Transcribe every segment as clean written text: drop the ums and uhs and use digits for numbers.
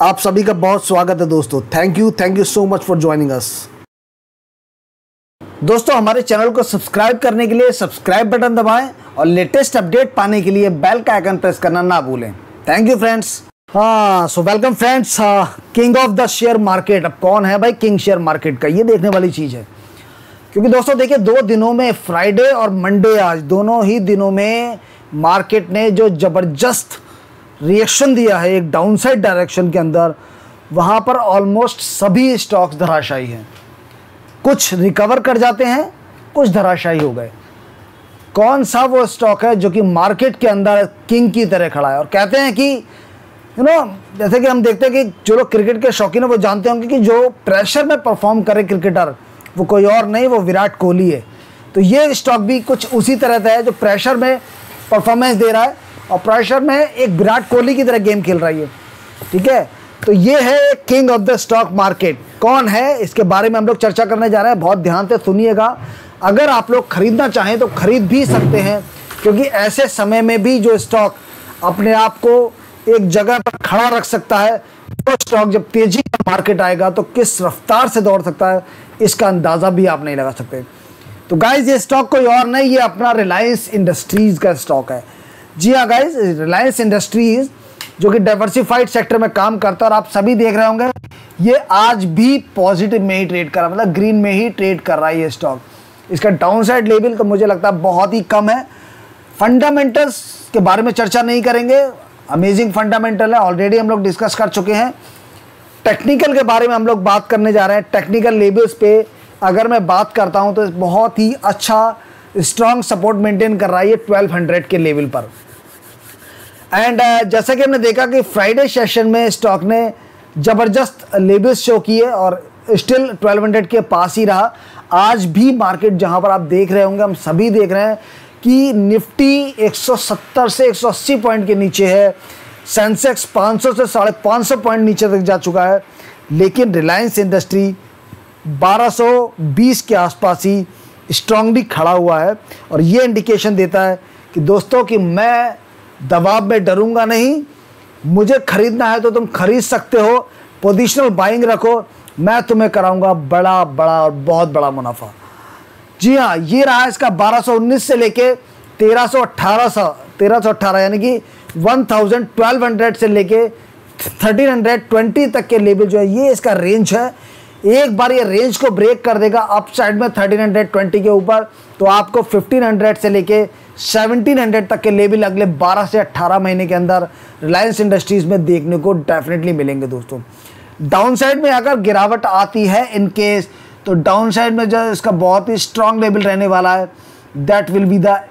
आप सभी का बहुत स्वागत है दोस्तों। Thank you so much for joining us. दोस्तों, हमारे चैनल को सब्सक्राइब करने के लिए सब्सक्राइब बटन दबाएं और लेटेस्ट अपडेट पाने के लिए बेल का आइकन प्रेस करना ना भूलें। Thank you friends. So welcome friends. King of the share market, अब कौन है भाई किंग शेयर मार्केट का, ये देखने वाली चीज़ है। क्योंकि दोस्तों देखिए, 2 दिनों में फ्राइडे और मंडे, आज दोनों ही दिनों में मार्केट ने जो ज़बरदस्त रिएक्शन दिया है एक डाउनसाइड डायरेक्शन के अंदर, वहाँ पर ऑलमोस्ट सभी स्टॉक्स धराशायी हैं। कुछ रिकवर कर जाते हैं, कुछ धराशायी हो गए। कौन सा वो स्टॉक है जो कि मार्केट के अंदर किंग की तरह खड़ा है? और कहते हैं कि जैसे कि हम देखते हैं कि जो लोग क्रिकेट के शौकीन हैं वो जानते होंगे कि जो प्रेशर में परफॉर्म करे क्रिकेटर, वो कोई और नहीं, वो विराट कोहली है। तो ये स्टॉक भी कुछ उसी तरह का है जो प्रेशर में परफॉर्मेंस दे रहा है और प्रेशर में एक विराट कोहली की तरह गेम खेल रही है। ठीक है, तो ये है king of the stock market. कौन है, इसके बारे में हम लोग चर्चा करने जा रहे हैं। बहुत ध्यान से सुनिएगा। अगर आप लोग खरीदना चाहें तो खरीद भी सकते हैं, क्योंकि ऐसे समय में भी जो स्टॉक अपने आप को एक जगह पर खड़ा रख सकता है, वो स्टॉक जब तेजी का मार्केट आएगा तो किस रफ्तार से दौड़ सकता है, इसका अंदाज़ा भी आप नहीं लगा सकते। तो गाइज, ये स्टॉक कोई और नहीं, ये अपना रिलायंस इंडस्ट्रीज़ का स्टॉक है। जी हाँ गाइज, रिलायंस इंडस्ट्रीज़ जो कि डाइवर्सिफाइड सेक्टर में काम करता है, और आप सभी देख रहे होंगे ये आज भी पॉजिटिव में ही ट्रेड कर रहा है, मतलब ग्रीन में ही ट्रेड कर रहा है ये स्टॉक। इसका डाउनसाइड लेवल का मुझे लगता है बहुत ही कम है। फंडामेंटल्स के बारे में चर्चा नहीं करेंगे, अमेजिंग फंडामेंटल है, ऑलरेडी हम लोग डिस्कस कर चुके हैं। टेक्निकल के बारे में हम लोग बात करने जा रहे हैं। टेक्निकल लेवल्स पे अगर मैं बात करता हूं तो बहुत ही अच्छा स्ट्रॉन्ग सपोर्ट मेंटेन कर रहा है ये 1200 के लेवल पर। एंड जैसा कि हमने देखा कि फ्राइडे सेशन में स्टॉक ने ज़बरदस्त लेवल्स शो किए और स्टिल 1200 के पास ही रहा। आज भी मार्केट जहां पर आप देख रहे होंगे, हम सभी देख रहे हैं कि निफ्टी 170 से 180 पॉइंट के नीचे है, सेंसेक्स 500 से 550 पॉइंट नीचे तक जा चुका है, लेकिन रिलायंस इंडस्ट्री 1220 के आसपास ही स्ट्रांगली खड़ा हुआ है। और ये इंडिकेशन देता है कि दोस्तों कि मैं दबाव में डरूंगा नहीं, मुझे खरीदना है तो तुम खरीद सकते हो, पोजिशनल बाइंग रखो, मैं तुम्हें कराऊंगा बड़ा बड़ा और बहुत बड़ा मुनाफा। जी हाँ, ये रहा इसका 1219 से लेके 1318 यानी कि 1200 से लेके 1320 तक के लेवल जो है, ये इसका रेंज है। एक बार ये रेंज को ब्रेक कर देगा अप साइड में 1320 के ऊपर, तो आपको 1500 से लेके 1700 तक के लेवल अगले 12 से 18 महीने के अंदर रिलायंस इंडस्ट्रीज़ में देखने को डेफिनेटली मिलेंगे दोस्तों। डाउन साइड में अगर गिरावट आती है इन केस, तो डाउन साइड में जो इसका बहुत ही स्ट्रॉन्ग लेवल रहने वाला है, that will be the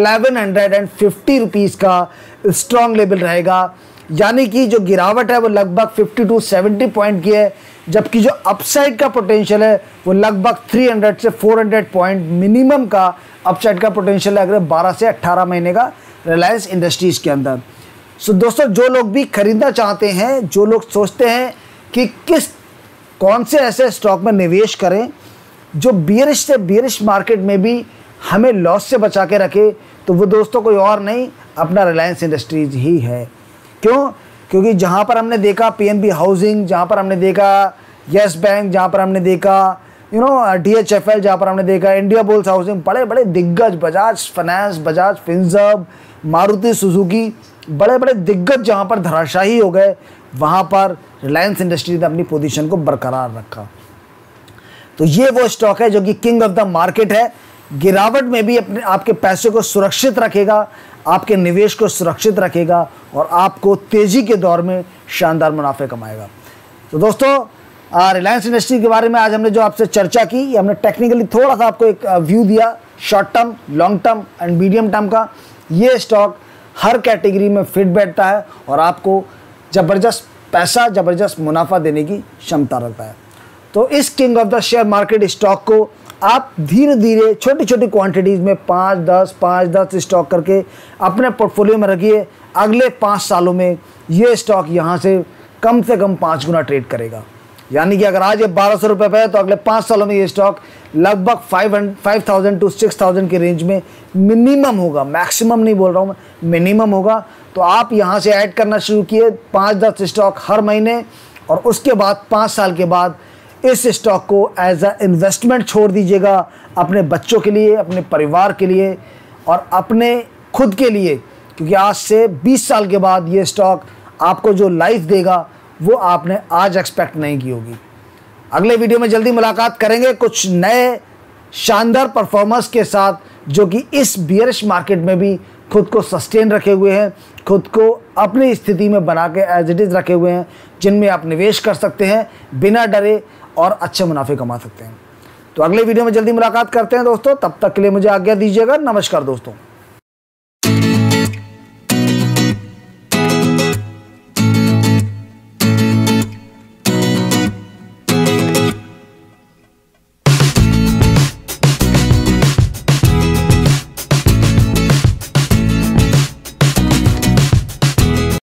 1150 rupees का स्ट्रॉन्ग लेवल रहेगा। यानी कि जो गिरावट है वो लगभग 50 to 70 पॉइंट की है, जबकि जो अपसाइड का पोटेंशियल है वो लगभग 300 से 400 पॉइंट मिनिमम का अपसाइड का पोटेंशियल है अगले 12 से 18 महीने का रिलायंस इंडस्ट्रीज़ के अंदर। सो दोस्तों, जो लोग भी खरीदना चाहते हैं, जो लोग सोचते हैं कि कौन से ऐसे स्टॉक में निवेश करें जो बियरिश से बियरिश मार्केट में भी हमें लॉस से बचा के रखे, तो वो दोस्तों कोई और नहीं, अपना रिलायंस इंडस्ट्रीज़ ही है। क्यों? क्योंकि जहाँ पर हमने देखा पीएनबी हाउसिंग, जहाँ पर हमने देखा यस बैंक, जहाँ पर हमने देखा DHFL, जहाँ पर हमने देखा इंडिया बुल्स हाउसिंग, बड़े बड़े दिग्गज, Bajaj finance, Bajaj Finserv, Maruti Suzuki, बड़े बड़े दिग्गज जहाँ पर धराशायी हो गए, वहाँ पर रिलायंस इंडस्ट्रीज ने अपनी पोजीशन को बरकरार रखा। तो ये वो स्टॉक है जो कि किंग ऑफ द मार्केट है। गिरावट में भी अपने आपके पैसे को सुरक्षित रखेगा, आपके निवेश को सुरक्षित रखेगा और आपको तेज़ी के दौर में शानदार मुनाफे कमाएगा। तो दोस्तों, रिलायंस इंडस्ट्री के बारे में आज हमने जो आपसे चर्चा की, हमने टेक्निकली थोड़ा सा आपको एक व्यू दिया, short term, long term and medium term का। ये स्टॉक हर कैटेगरी में फिट बैठता है और आपको ज़बरदस्त पैसा, ज़बरदस्त मुनाफा देने की क्षमता रखता है। तो इस king of the share market stock को आप धीरे धीरे छोटी छोटी क्वांटिटीज़ में 5-10 स्टॉक करके अपने पोर्टफोलियो में रखिए। अगले 5 सालों में ये स्टॉक यहाँ से कम 5 गुना ट्रेड करेगा। यानी कि अगर आज ये 1200 रुपये पे है तो अगले 5 सालों में ये स्टॉक लगभग 5000 to 6000 के रेंज में मिनिमम होगा, मैक्सिमम नहीं बोल रहा हूँ मैं, मिनिमम होगा। तो आप यहाँ से ऐड करना शुरू किए 5-10 स्टॉक हर महीने, और उसके बाद 5 साल के बाद इस स्टॉक को एज अ इन्वेस्टमेंट छोड़ दीजिएगा अपने बच्चों के लिए, अपने परिवार के लिए और अपने खुद के लिए, क्योंकि आज से 20 साल के बाद ये स्टॉक आपको जो लाइफ देगा वो आपने आज एक्सपेक्ट नहीं की होगी। अगले वीडियो में जल्दी मुलाकात करेंगे कुछ नए शानदार परफॉर्मेंस के साथ, जो कि इस बियरिश मार्केट में भी खुद को सस्टेन रखे हुए हैं, खुद को अपनी स्थिति में बना के एज इट इज़ रखे हुए हैं, जिनमें आप निवेश कर सकते हैं बिना डरे और अच्छे मुनाफे कमा सकते हैं। तो अगले वीडियो में जल्दी मुलाकात करते हैं दोस्तों, तब तक के लिए मुझे आज्ञा दीजिएगा। नमस्कार दोस्तों।